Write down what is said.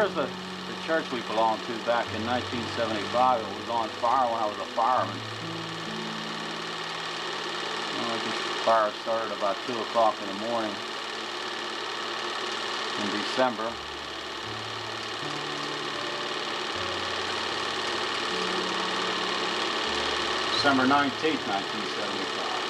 there's the church we belonged to back in 1975. It was on fire when I was a fireman. Well, I guess the fire started about 2 o'clock in the morning in December. December 19th, 1975.